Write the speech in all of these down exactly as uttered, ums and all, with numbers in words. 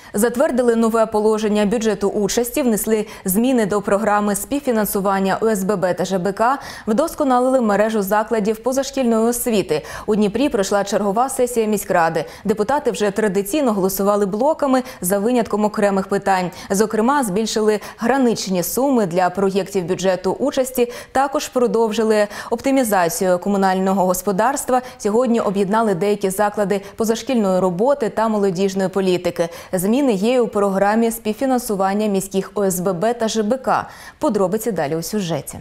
Затвердили нове положення бюджету участі, внесли зміни до програми співфінансування О С Б Б та Ж Б К, вдосконалили мережу закладів позашкільної освіти. У Дніпрі пройшла чергова сесія міськради. Депутати вже традиційно голосували блоками за винятком окремих питань. Зокрема, збільшили граничні суми для проєктів бюджету участі, також продовжили оптимізацію комунального господарства. Сьогодні об'єднали деякі заклади позашкільної роботи та молодіжної політики. Зміни є у програмі співфінансування міських О С Б Б та Ж Б К. Подробиці далі у сюжеті.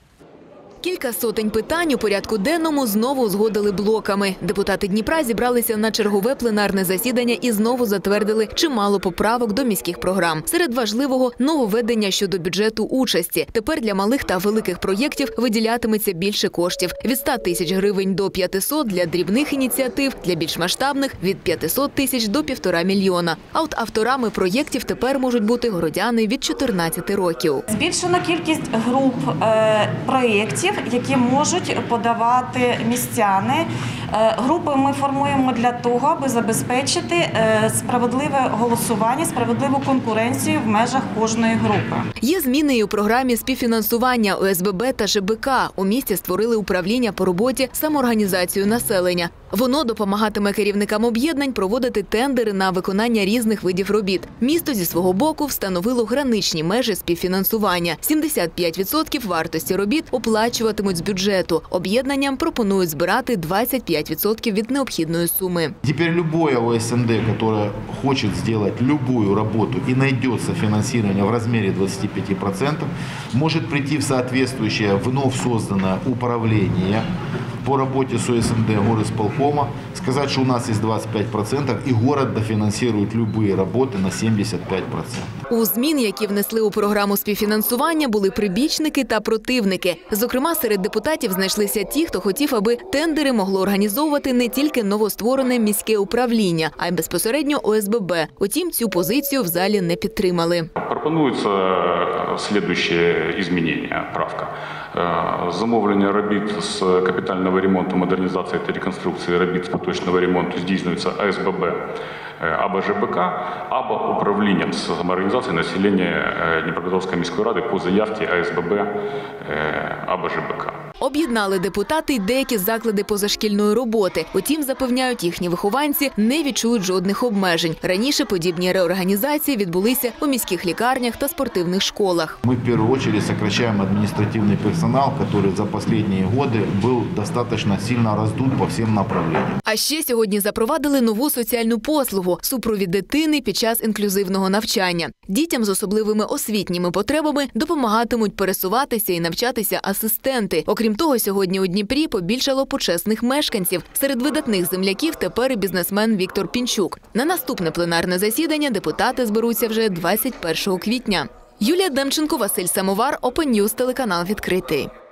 Кілька сотень питань у порядку денному знову узгодили блоками. Депутати Дніпра зібралися на чергове пленарне засідання і знову затвердили чимало поправок до міських програм. Серед важливого – нововведення щодо бюджету участі. Тепер для малих та великих проєктів виділятиметься більше коштів. Від ста тисяч гривень до п'ятисот для дрібних ініціатив, для більш масштабних – від п'ятисот тисяч до півтора мільйона. А от авторами проєктів тепер можуть бути городяни від чотирнадцяти років. Збільшено кількість груп е, проєктів, які можуть подавати містяни. Групи ми формуємо для того, аби забезпечити справедливе голосування, справедливу конкуренцію в межах кожної групи. Є зміни і у програмі співфінансування О С Б Б та Ж Б К. У місті створили управління по роботі з самоорганізацією населення. Воно допомагатиме керівникам об'єднань проводити тендери на виконання різних видів робіт. Місто зі свого боку встановило граничні межі співфінансування. сімдесят п'ять відсотків вартості робіт оплачуватимуть з бюджету. Об'єднанням пропонують збирати двадцять п'ять відсотків від необхідної суми. Тепер любое О С Н Д, яке хоче зробити будь-яку роботу і знайдеться фінансування в розмірі двадцати п'яти відсотків, може прийти в соответствующее вновь созданное управление по работе с О С Н Д горисполкома, сказать, что у нас есть двадцать пять процентов, и город дофинансирует любые работы на сімдесят п'ять процентів. У змін, які внесли у програму співфінансування, були прибічники та противники. Зокрема, серед депутатів знайшлися ті, хто хотів, аби тендери могло організовувати не тільки новостворене міське управління, а й безпосередньо О С Б Б. Утім, цю позицію в залі не підтримали. Пропонується слідуюче змінення, правка. Замовлення робіт з капітального ремонту, модернізації та реконструкції робіт з поточного ремонту здійснюється О С Б Б або Ж Б К, або управлінням з самоорганізації населення Дніпропетровської міської ради по заявці О С Б Б або Ж Б К. Об'єднали депутати й деякі заклади позашкільної роботи. Утім, запевняють, їхні вихованці не відчують жодних обмежень. Раніше подібні реорганізації відбулися у міських лікарнях та спортивних школах. Ми в першу чергу сокращаємо адміністративний персонал, який за останні роки був достатньо сильно роздут по всім направленням. А ще сьогодні запровадили нову соціальну послугу – супровід дитини під час інклюзивного навчання. Дітям з особливими освітніми потребами допомагатимуть пересуватися і навчатися асистенти. Окрім того, сьогодні у Дніпрі побільшало почесних мешканців. Серед видатних земляків тепер і бізнесмен Віктор Пінчук. На наступне пленарне засідання депутати зберуться вже двадцять першого квітня. Юлія Демченко, Василь Самовар, Опен Ньюз, телеканал «Відкритий».